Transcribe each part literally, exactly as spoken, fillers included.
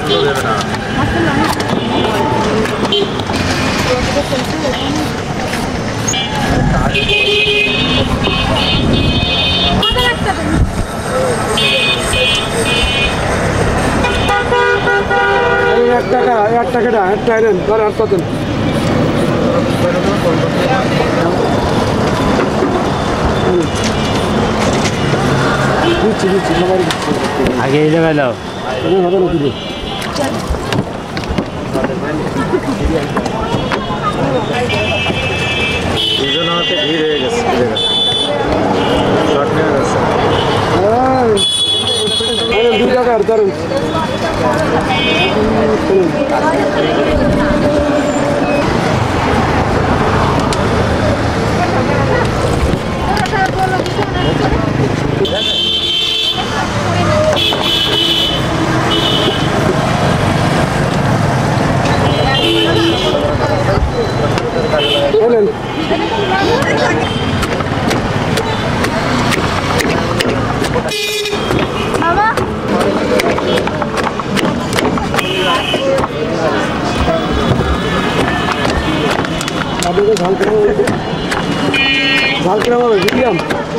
এক টাকা এক টাকাটা এক টাকা দেন আর আর কত আগে এই জায়গায় দাও হবে না দিদি দুজন হাতে ভিড় হয়ে গেছে দুই টাকা আর ধরুন বলেন আপনাদের ঝাল কেমন হয়েছে ঝাল কেমন হবে মিডিয়াম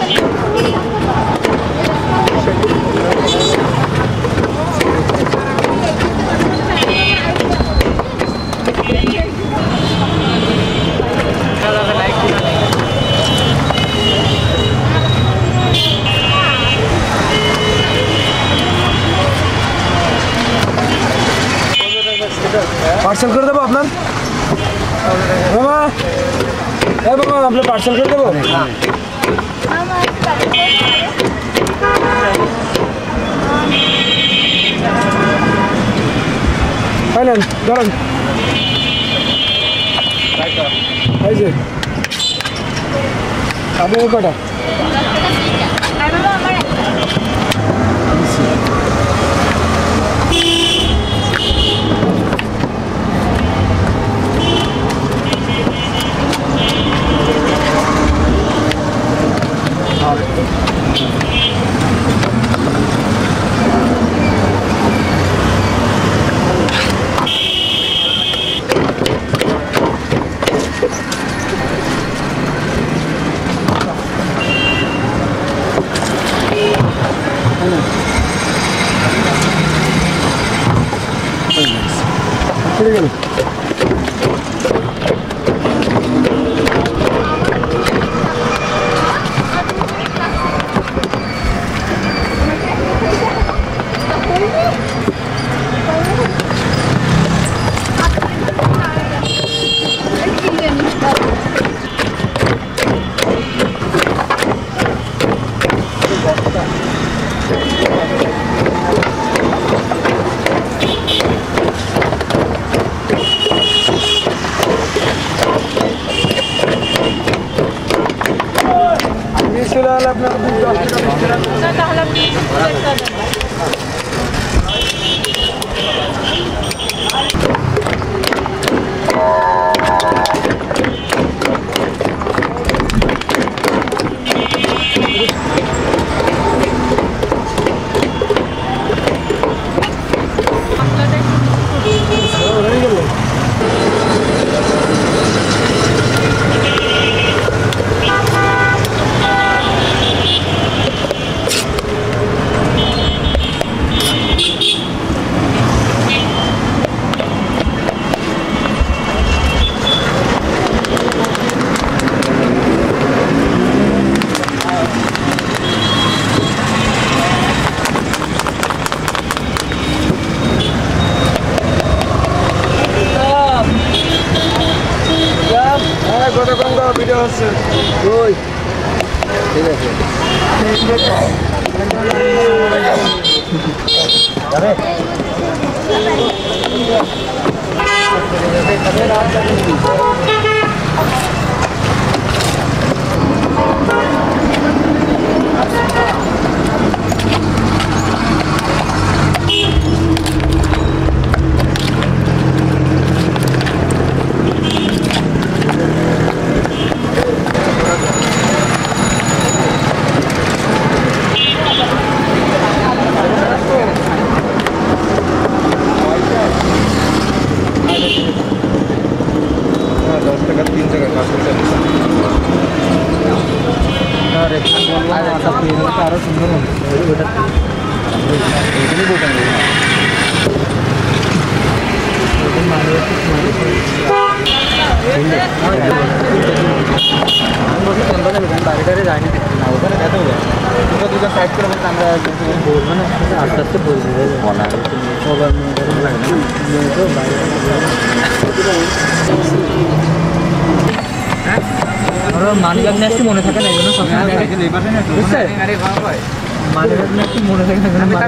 পার্সেল করে দেবো আপনার বাবা এ বাবা আপনার পার্সেল করে দেবো পাইলেন ধরেন এই যে আপনার কটা চলে গেল আপনার কত কম করা ভিডিও হচ্ছে ওই ঠিক আছে বাইরে যায়নি না ওখানে এত দুটো দুটো সাইড করে বলতে আমরা বলবো না আস্তে আস্তে বলবো সবার মানিব্যাগ নিয়ে একটু মনে থাকে না এই জন্য সবসময় বুঝছে মানিব্যাগ নিয়ে একটু মনে থাকে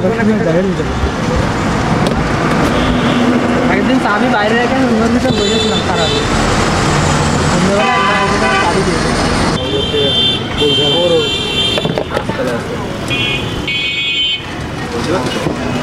একদিন আমি বাইরে রেখে অন্য কিছু বসেছিলাম সারা সন্ধ্যেবেলা চাবি দিয়েছে